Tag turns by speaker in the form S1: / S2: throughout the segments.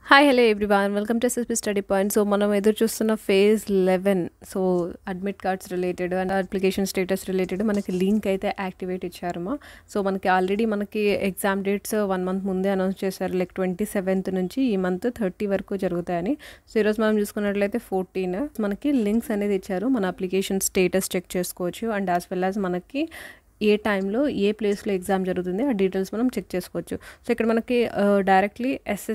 S1: Hi, hello everyone. Welcome to SSC Study Point. So, మనం ఎదురు చూస్తున్న phase 11. So admit cards related and application status related మనకి link అయితే activate ఇచ్చారమ్మా. So మనకి ఆల్రెడీ మనకి ఎగ్జామ్ డేట్స్ 1 మంత్ ముందే అనౌన్స్ చేశారు. లైక్ 27th నుంచి ఈ మంత్ 30 వరకు జరుగుతాయని. సో ఈరోజు మనం చూసుకున్నట్లయితే 14 మనకి లింక్స్ అనేది ఇచ్చారు. మన అప్లికేషన్ స్టేటస్ చెక్ చేసుకోవచ్చు అండ్ యాజ్ వెల్ యాజ్ మనకి ఏ టైంలో ఏ ప్లేస్లో ఎగ్జామ్ జరుగుతుంది ఆ డీటెయిల్స్ మనం చెక్ చేసుకోవచ్చు. సో ఇక్కడ మనకి directly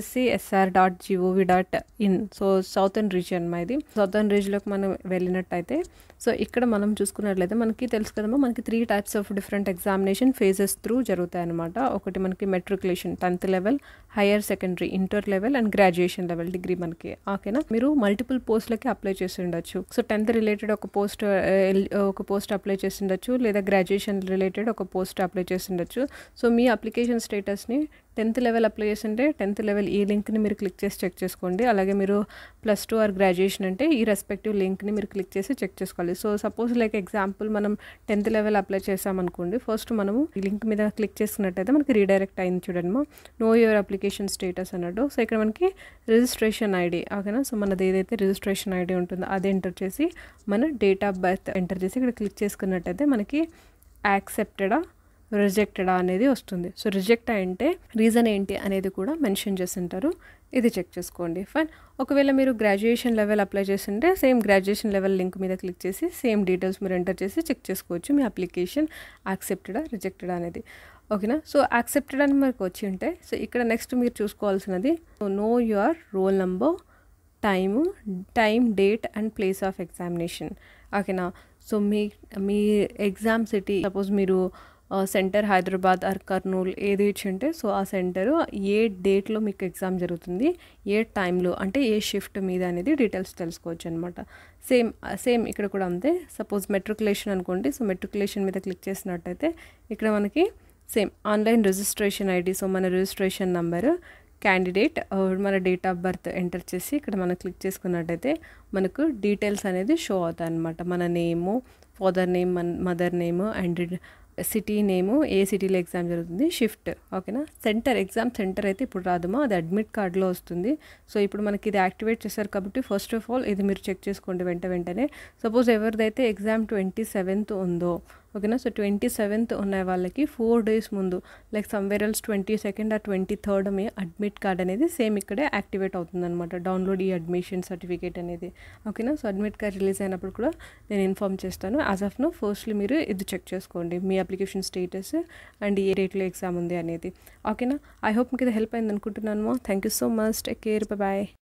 S1: sscsr.gov.in so southern region ఇది. సౌతర్న్ రీజియన్లోకి మనం వెళ్ళినట్టయితే సో ఇక్కడ మనం చూసుకున్నట్లయితే మనకి తెలుసు కదమ్మా, మనకి 3 types of different examination phases through జరుగుతాయి అనమాట. ఒకటి మనకి matriculation 10th level, higher secondary, inter level and graduation level degree మనకి. ఓకేనా, మీరు మల్టిపుల్ పోస్ట్లకి అప్లై చేసి ఉండొచ్చు. సో 10th రిలేటెడ్ ఒక పోస్ట్ అప్లై చేసి ఉండొచ్చు, లేదా గ్రాడ్యుయేషన్ రిలేటెడ్ ఒక పోస్ట్ అప్లై చేసి ఉండొచ్చు. సో మీ అప్లికేషన్ స్టేటస్ని 10th లెవెల్ అప్లై చేస్తుంటే 10th లెవెల్ ఈ లింక్ని మీరు క్లిక్ చేసి చెక్ చేసుకోండి. అలాగే మీరు +2 ఆర్ గ్రాడ్యుయేషన్ అంటే ఈ రెస్పెక్టివ్ లింక్ని మీరు క్లిక్ చేసి చెక్ చేసుకోవాలి. సో సపోజ్ లైక్ ఎగ్జాంపుల్ మనం 10th లెవెల్ అప్లై చేసామనుకోండి, ఫస్ట్ మనము ఈ లింక్ మీద క్లిక్ చేసినట్టయితే మనకి రీడైరెక్ట్ అయింది చూడండి, నో యువర్ అప్లికేషన్ స్టేటస్ అన్నట్టు. సో ఇక్కడ మనకి రిజిస్ట్రేషన్ ఐడి, ఓకేనా. సో మనది ఏదైతే రిజిస్ట్రేషన్ ఐడి ఉంటుందో అది ఎంటర్ చేసి మన డేట్ ఆఫ్ బర్త్ ఎంటర్ చేసి ఇక్కడ క్లిక్ చేసుకున్నట్టయితే మనకి యాక్సెప్టెడా రిజెక్టెడా అనేది వస్తుంది. సో రిజెక్ట్ అంటే రీజన్ ఏంటి అనేది కూడా మెన్షన్ చేస్తుంటారు, ఇది చెక్ చేసుకోండి. ఫైన్. ఒకవేళ మీరు గ్రాడ్యుయేషన్ లెవెల్ అప్లై చేస్తుంటే సేమ్ గ్రాడ్యుయేషన్ లెవెల్ లింక్ మీద క్లిక్ చేసి సేమ్ డీటెయిల్స్ మీరు ఎంటర్ చేసి చెక్ చేసుకోవచ్చు మీ అప్లికేషన్ యాక్సెప్టెడా రిజెక్టెడా అనేది. ఓకేనా. సో యాక్సెప్టెడ్ అని మనకు వచ్చి ఉంటే సో ఇక్కడ నెక్స్ట్ మీరు చూసుకోవాల్సినది know your roll number, time, date and place of examination. ఓకేనా. సో మీ ఎగ్జామ్ సిటీ సపోజ్ మీరు సెంటర్ హైదరాబాద్ ఆర్ కర్నూలు ఏది ఇచ్చి ఉంటే సో ఆ సెంటరు ఏ డేట్లో మీకు ఎగ్జామ్ జరుగుతుంది, ఏ టైంలో అంటే ఏ షిఫ్ట్ మీద అనేది డీటెయిల్స్ తెలుసుకోవచ్చు అనమాట. సేమ్ ఇక్కడ కూడా అంతే. సపోజ్ మెట్రికులేషన్ అనుకోండి, సో మెట్రికులేషన్ మీద క్లిక్ చేసినట్టయితే ఇక్కడ మనకి same online registration ID, so మన రిజిస్ట్రేషన్ నంబరు, క్యాండిడేట్, మన డేట్ ఆఫ్ బర్త్ ఎంటర్ చేసి ఇక్కడ మనం క్లిక్ చేసుకున్నట్టయితే మనకు డీటెయిల్స్ అనేది షో అవుతాయి అనమాట. మన name, father name, mother name and city name, ఏ సిటీలో ఎగ్జామ్ జరుగుతుంది, షిఫ్ట్. ఓకేనా. ఎగ్జామ్ సెంటర్ అయితే ఇప్పుడు రాదమ్మా, అది అడ్మిట్ కార్డులో వస్తుంది. సో ఇప్పుడు మనకి ఇది యాక్టివేట్ చేశారు కాబట్టి ఫస్ట్ ఆఫ్ ఆల్ ఇది మీరు చెక్ చేసుకోండి వెంటనే. సపోజ్ ఎవరిదైతే ఎగ్జామ్ 27th ఉందో, ఓకేనా. సో 27th ఉన్న వాళ్ళకి 4 days ముందు like somewhere else 22nd or 23rd మీ అడ్మిట్ కార్డ్ అనేది సేమ్ ఇక్కడే యాక్టివేట్ అవుతుంది అనమాట. డౌన్లోడ్ ఈ అడ్మిషన్ సర్టిఫికేట్ అనేది. ఓకేనా. సో అడ్మిట్ కార్డ్ రిలీజ్ అయినప్పుడు కూడా నేను ఇన్ఫార్మ్ చేస్తాను. యాజ్ ఆఫ్ నో ఫస్ట్లీ మీరు ఇది చెక్ చేసుకోండి మీ అప్లికేషన్ స్టేటస్ అండ్ ఏ డేట్లో ఎగ్జామ్ ఉంది అనేది. ఓకేనా. ఐ హోప్ మీకు ఇది హెల్ప్ అయింది అనుకుంటున్నాను. Thank you so much. Take care. Bye.